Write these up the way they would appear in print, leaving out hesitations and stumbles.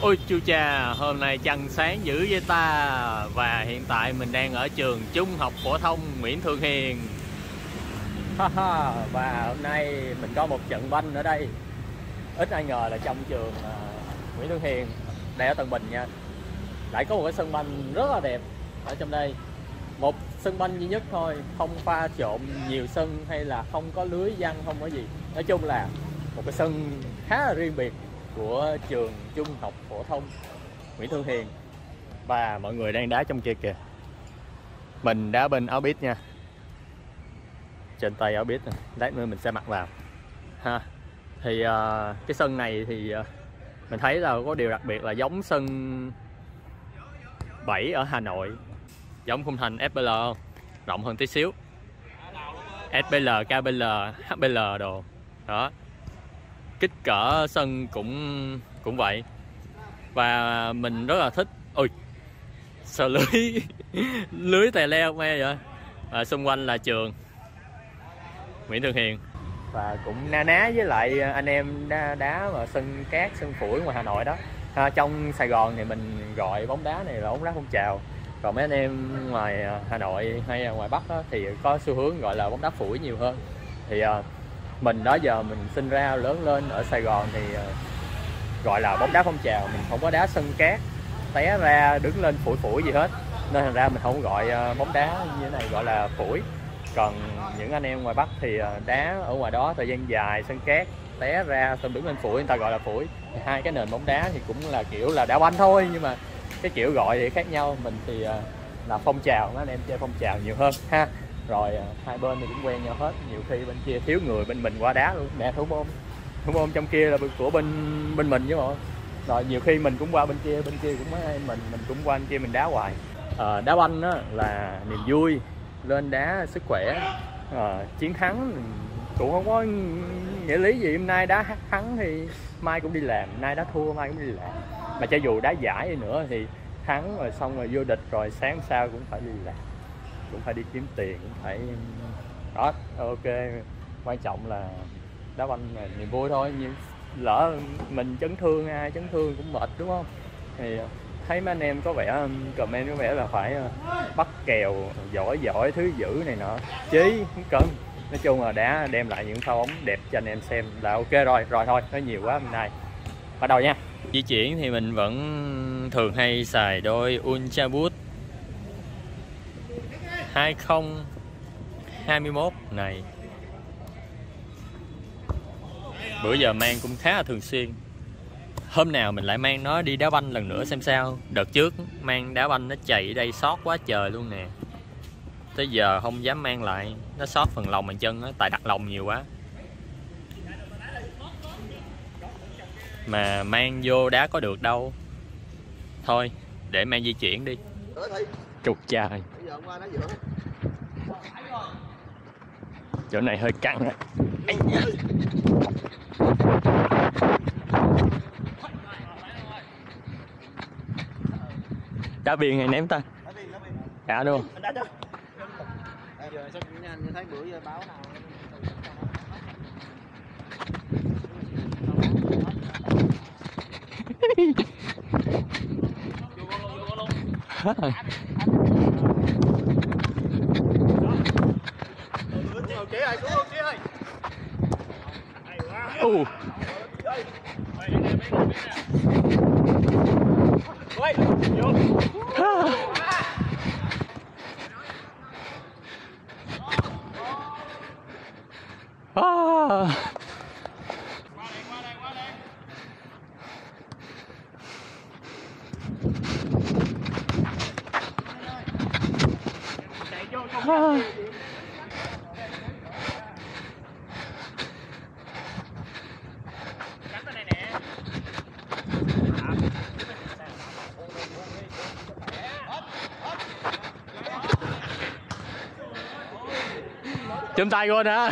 Ôi chú cha, hôm nay trăng sáng dữ với ta. Và hiện tại mình đang ở trường Trung học phổ thông Nguyễn Thượng Hiền. Và hôm nay mình có một trận banh ở đây. Ít ai ngờ là trong trường Nguyễn Thượng Hiền, đây ở Tân Bình nha, lại có một cái sân banh rất là đẹp ở trong đây. Một sân banh duy nhất thôi, không pha trộn nhiều sân hay là không có lưới giăng, không có gì. Nói chung là một cái sân khá là riêng biệt của trường Trung học phổ thông Nguyễn Thượng Hiền. Và mọi người đang đá trong kia kìa. Mình đá bên áo biết nha, trên tay áo biết, lát nữa mình sẽ mặc vào ha. Thì cái sân này thì mình thấy là có điều đặc biệt là giống sân 7 ở Hà Nội, giống khung thành FPL không? Rộng hơn tí xíu, SPL, KPL, HPL đồ đó. Kích cỡ sân cũng vậy. Và mình rất là thích. Ôi sao lưới lưới tè leo me vậy. Xung quanh là trường Nguyễn Thượng Hiền. Và cũng na ná với lại anh em đá ở sân cát, sân phủi ngoài Hà Nội đó. Trong Sài Gòn thì mình gọi bóng đá này là bóng đá phong trào. Còn mấy anh em ngoài Hà Nội hay là ngoài Bắc đó, thì có xu hướng gọi là bóng đá phủi nhiều hơn. Thì mình đó giờ mình sinh ra lớn lên ở Sài Gòn thì gọi là bóng đá phong trào. Mình không có đá sân cát té ra đứng lên phủi gì hết, nên thành ra mình không gọi bóng đá như thế này gọi là phủi. Còn những anh em ngoài Bắc thì đá ở ngoài đó thời gian dài sân cát té ra xong đứng lên phủi, người ta gọi là phủi. Hai cái nền bóng đá thì cũng là kiểu là đá banh thôi, nhưng mà cái kiểu gọi thì khác nhau. Mình thì là phong trào, mấy anh em chơi phong trào nhiều hơn ha. Rồi hai bên thì cũng quen nhau hết. Nhiều khi bên kia thiếu người, bên mình qua đá luôn. Nè thủ môn trong kia là của bên mình chứ bộ. Rồi nhiều khi mình cũng qua bên kia cũng mấy anh mình cũng qua bên kia mình đá hoài. Đá banh á là niềm vui, lên đá sức khỏe. Chiến thắng cũng không có nghĩa lý gì. Hôm nay đá thắng thì mai cũng đi làm, nay đá thua mai cũng đi làm. Mà cho dù đá giải đi nữa thì thắng rồi xong rồi vô địch rồi sáng sau cũng phải đi làm, cũng phải đi kiếm tiền, cũng phải đó. Ok, quan trọng là đá banh là niềm vui thôi. Nhưng lỡ mình chấn thương, ai chấn thương cũng mệt đúng không? Thì thấy mấy anh em có vẻ comment có vẻ là phải bắt kèo giỏi thứ dữ này nọ, chí không cần. Nói chung là đã đem lại những pha bóng đẹp cho anh em xem là ok rồi. Rồi thôi, nói nhiều quá hôm nay, bắt đầu nha. Di chuyển thì mình vẫn thường hay xài đôi Ultraboost 2021 này. Bữa giờ mang cũng khá là thường xuyên. Hôm nào mình lại mang nó đi đá banh lần nữa xem sao. Đợt trước mang đá banh nó chạy ở đây sót quá trời luôn nè. Tới giờ không dám mang lại, nó sót phần lòng bàn chân á, tại đặt lòng nhiều quá. Mà mang vô đá có được đâu. Thôi để mang di chuyển đi. Trục trời, chỗ này hơi căng á. Đá biên hay ném ta? Đá luôn. Chùm tay luôn hả?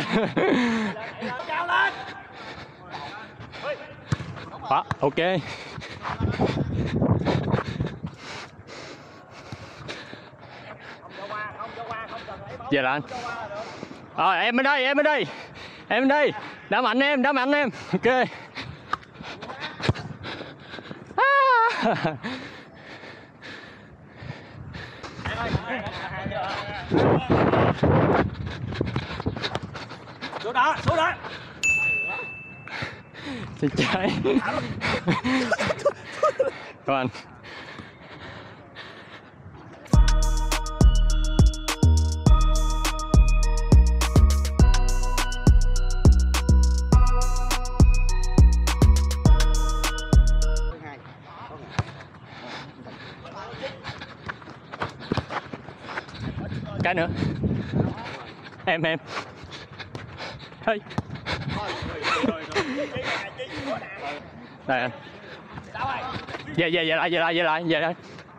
Ok. Về là anh. Rồi em bên đây, em bên đây. Đá mạnh em, ok. Xuống đó, xuống đó. Xin trái. Các anh. Cái nữa. Em. Hey. Đây anh. Về lại.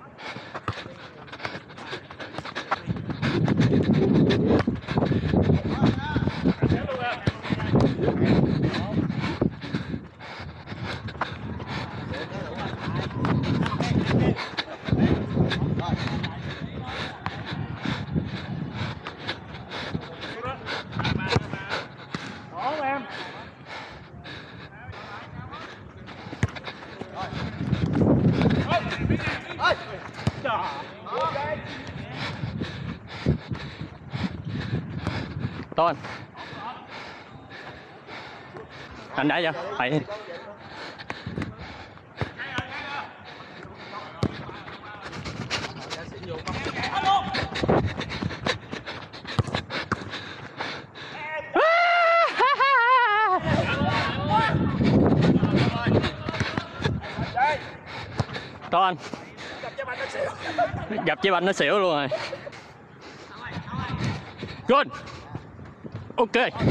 Tôn. Anh đã chưa? Phải. Tôn. Gặp Chí Banh nó xỉu luôn rồi. Good. Ok.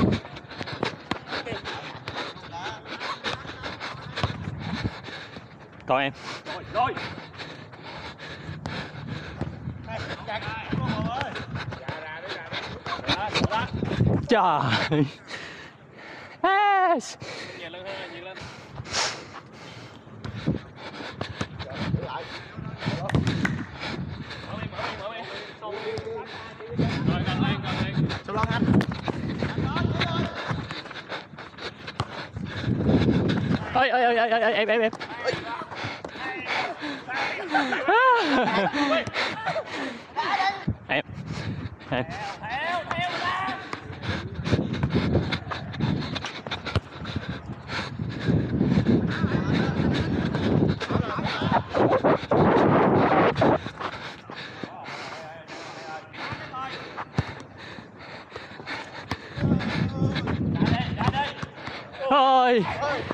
Còn em. Rồi. Trời. Yes. Sau lưng anh. Ơi em. Em. Thôi.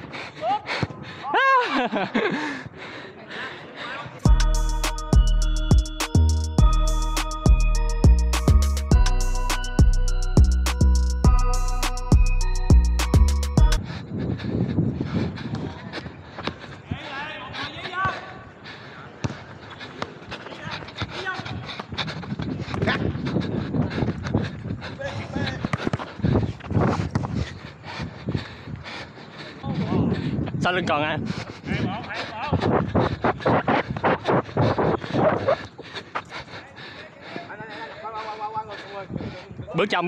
Sao lưng còn anh? Bước trong.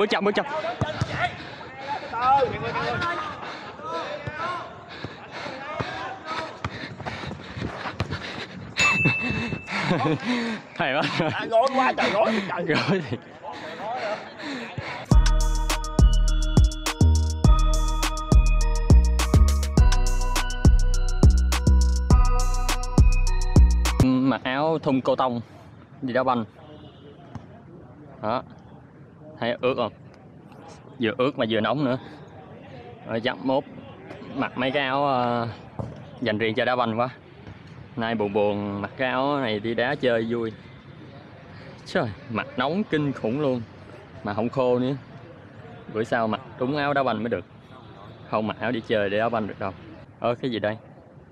Hay quá. Gối quá trời gối. Gối thì. Mặc áo thun cô tông đi đá banh đó, thấy ướt không? Vừa ướt mà vừa nóng nữa. Rồi dặm mốt mặc mấy cái áo dành riêng cho đá banh quá. Nay buồn mặc cái áo này đi đá chơi vui. Trời, mặt nóng kinh khủng luôn mà không khô nữa. Bữa sau mặc đúng áo đá banh mới được, không mặc áo đi chơi để đá banh được đâu. Cái gì đây?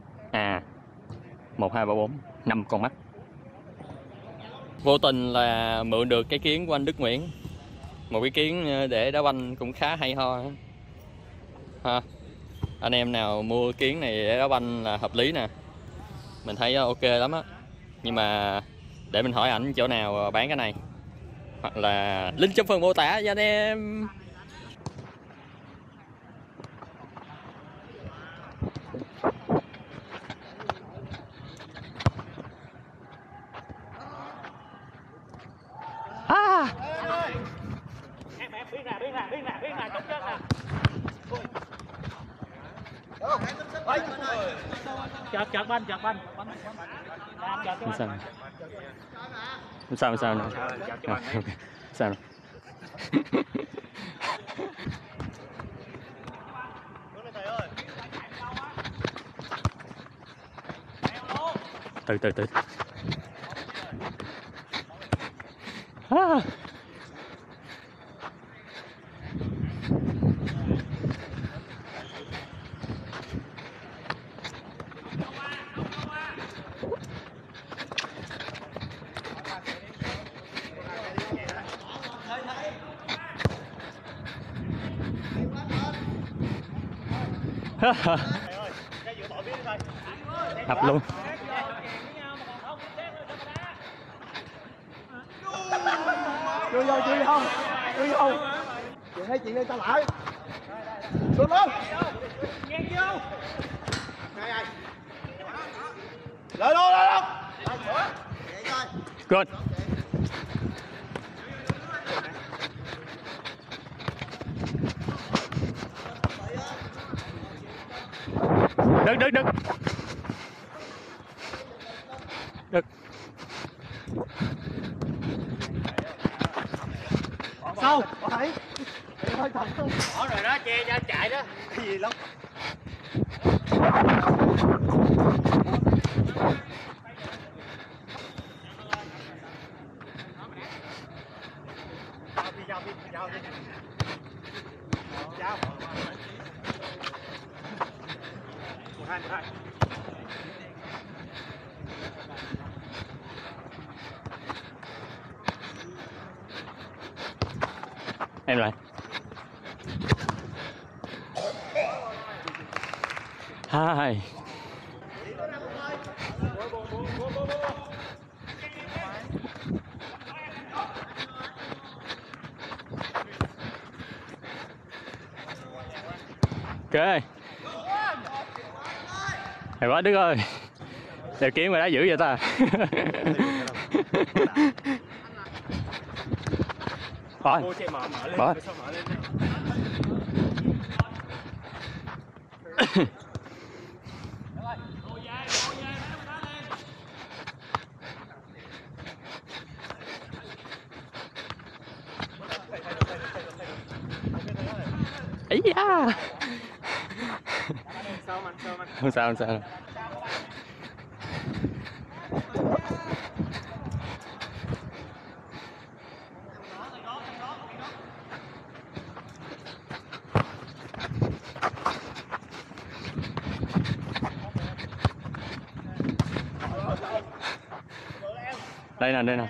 1, 2, 3, 4, 5 con mắt. Vô tình là mượn được cái kiến của anh Đức Nguyễn. Một cái kiến để đá banh cũng khá hay ho ha. Anh em nào mua kiến này để đá banh là hợp lý nè. Mình thấy ok lắm á. Nhưng mà để mình hỏi ảnh chỗ nào bán cái này, hoặc là link trong phần mô tả cho anh em. Chợt banh. Không sao. Không sao, không sao nữa. Ok. Sao rồi? Từ. Hập luôn. Chui vô. Chuyện đây tao lại. Xuống luôn. Ngang vô. Lên luôn. Good. Đừng. Sao? Thấy. Hơi thật không? Bỏ rồi đó, che cho chạy đó. Cái gì lắm. Giao. 12. Em lại. Hai. Ok. Hay quá Đức ơi. Đều kiếm mà đá dữ vậy ta. Rồi. Bỏ. Ấy da. Không sao. Đây nè.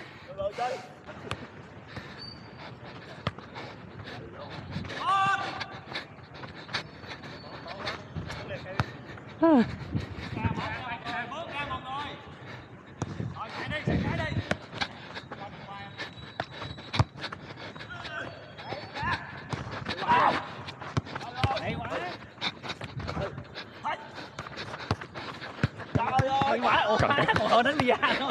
Còn đánh đi ra nữa.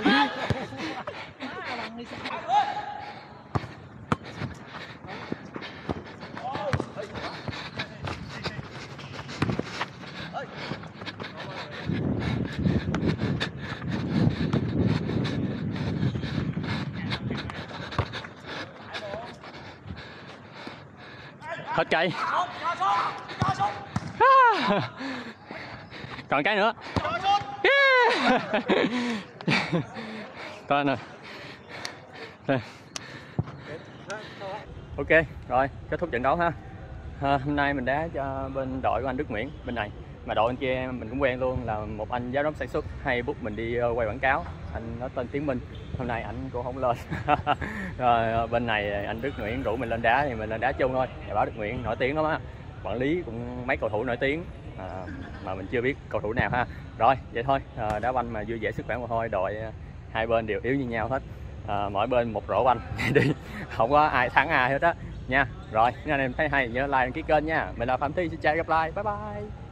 Hết cây. Còn cái nữa. Coi nè. Đây. Ok, rồi kết thúc trận đấu ha. Hôm nay mình đá cho bên đội của anh Đức Nguyễn bên này, mà đội anh kia mình cũng quen luôn, là một anh giám đốc sản xuất hay book mình đi quay quảng cáo, anh nó tên Tiến Minh. Hôm nay anh cũng không lên. Rồi bên này anh Đức Nguyễn rủ mình lên đá thì mình lên đá chung thôi. Nhà báo Đức Nguyễn nổi tiếng lắm á, quản lý cũng mấy cầu thủ nổi tiếng mà mình chưa biết cầu thủ nào ha. Rồi vậy thôi, đá banh mà vui vẻ sức khỏe mà thôi, đội hai bên đều yếu như nhau hết, mỗi bên một rổ banh đi, không có ai thắng ai hết á nha. Rồi nếu anh em thấy hay nhớ like đăng ký kênh nha. Mình là Phạm Thi, xin chào, gặp lại, bye bye.